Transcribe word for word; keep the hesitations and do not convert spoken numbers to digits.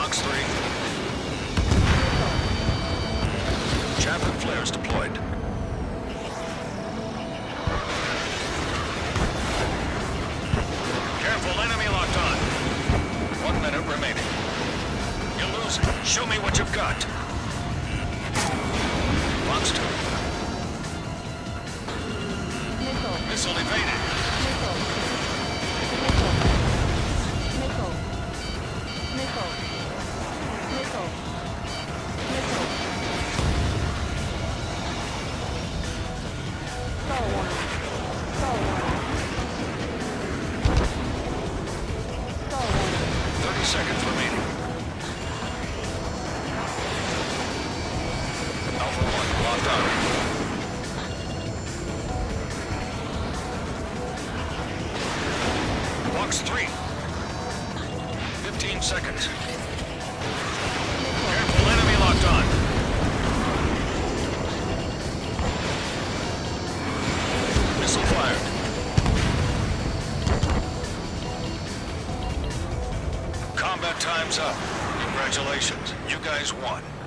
Box three. Chaff and flares deployed. Careful, enemy locked on. One minute remaining. You're losing. Show me what you've got. Box two. Missile. Missile evaded. Missile. Missile. Missile. Missile. Missile. Star one. Star one. Star one. thirty seconds remaining. Alpha one locked on. Box three. fifteen seconds. Careful, enemy locked on. Missile fired. Combat time's up. Congratulations. You guys won.